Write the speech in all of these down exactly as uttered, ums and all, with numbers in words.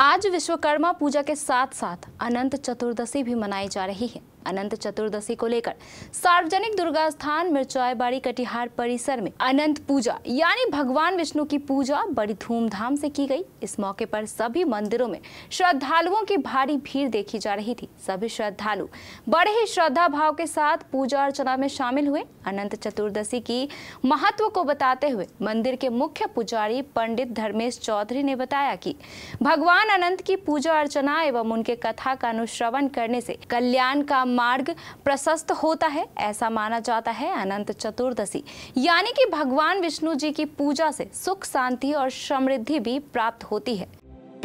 आज विश्वकर्मा पूजा के साथ साथ अनंत चतुर्दशी भी मनाई जा रही है। अनंत चतुर्दशी को लेकर सार्वजनिक दुर्गा स्थान मिर्चाईबाड़ी कटिहार परिसर में अनंत पूजा यानी भगवान विष्णु की पूजा बड़ी धूमधाम से की गई। इस मौके पर सभी मंदिरों में श्रद्धालुओं की भारी भीड़ देखी जा रही थी। सभी श्रद्धालु बड़े ही श्रद्धा भाव के साथ पूजा अर्चना में शामिल हुए। अनंत चतुर्दशी की महत्व को बताते हुए मंदिर के मुख्य पुजारी पंडित धर्मेश चौधरी ने बताया कि भगवान अनंत की पूजा अर्चना एवं उनके कथा का अनुश्रवण करने से कल्याण का मार्ग प्रशस्त होता है। ऐसा माना जाता है अनंत चतुर्दशी यानी कि भगवान विष्णु जी की पूजा से सुख शांति और समृद्धि भी प्राप्त होती है।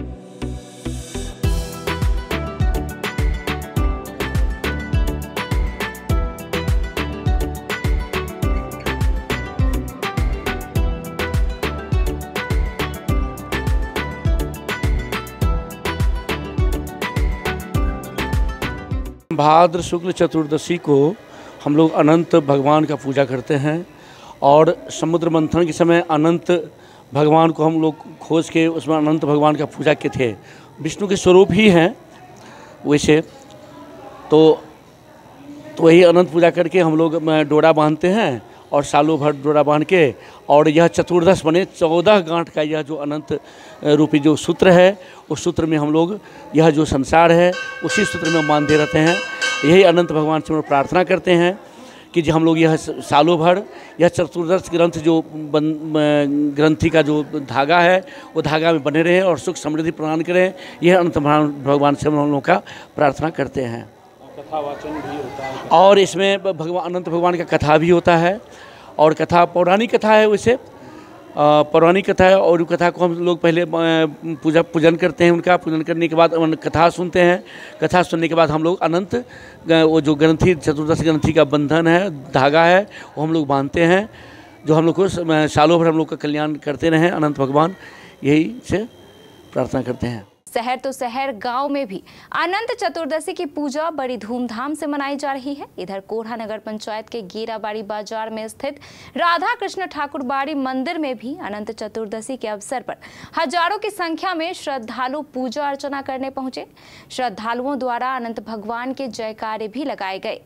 भाद्र शुक्ल चतुर्दशी को हम लोग अनंत भगवान का पूजा करते हैं और समुद्र मंथन के समय अनंत भगवान को हम लोग खोज के उसमें अनंत भगवान का पूजा किए थे। विष्णु के स्वरूप ही हैं वैसे तो तो वही अनंत पूजा करके हम लोग डोरा बांधते हैं और सालों भर डोरा बांध के और यह चतुर्दश बने चौदह गांठ का यह जो अनंत रूपी जो सूत्र है उस सूत्र में हम लोग यह जो संसार है उसी सूत्र में बांधे रहते हैं। यही अनंत भगवान से हम लोग प्रार्थना करते हैं कि जो हम लोग यह सालों भर यह चतुर्दश ग्रंथ जो ग्रंथि का जो धागा है वो धागा में बने रहे और सुख समृद्धि प्रदान करें। यह अनंत भगवान से हम लोग का प्रार्थना करते हैं। कथा वाचन भी होता है और इसमें भगवान अनंत भगवान का कथा भी होता है और कथा पौराणिक कथा है। वैसे पौराणिक कथा है और कथा को हम लोग पहले पूजा पूजन करते हैं। उनका पूजन करने के बाद कथा सुनते हैं। कथा सुनने के बाद हम लोग अनंत वो जो ग्रंथि चतुर्दश ग्रंथि का बंधन है धागा है वो हम लोग बांधते हैं जो हम लोग को सालों भर हम लोग का कल्याण करते रहें। अनंत भगवान यही से प्रार्थना करते हैं। शहर तो शहर गांव में भी अनंत चतुर्दशी की पूजा बड़ी धूमधाम से मनाई जा रही है। इधर कोढ़ा नगर पंचायत के गेराबाड़ी बाजार में स्थित राधा कृष्ण ठाकुर बाड़ी मंदिर में भी अनंत चतुर्दशी के अवसर पर हजारों की संख्या में श्रद्धालु पूजा अर्चना करने पहुंचे। श्रद्धालुओं द्वारा अनंत भगवान के जयकारे भी लगाए गए।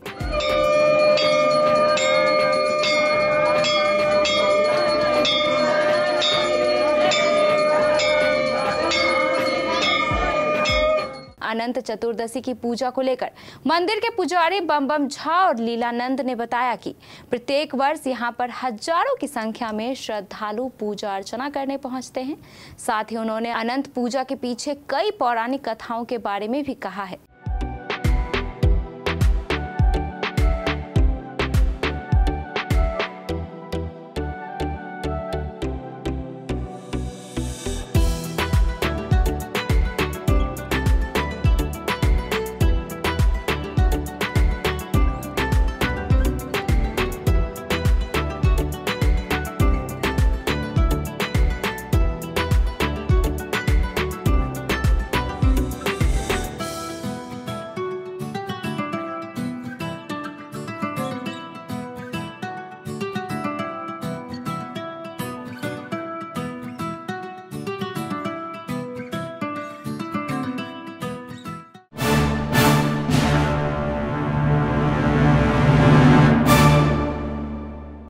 अनंत चतुर्दशी की पूजा को लेकर मंदिर के पुजारी बम बम झा और लीलानंद ने बताया कि प्रत्येक वर्ष यहां पर हजारों की संख्या में श्रद्धालु पूजा अर्चना करने पहुंचते हैं। साथ ही उन्होंने अनंत पूजा के पीछे कई पौराणिक कथाओं के बारे में भी कहा है।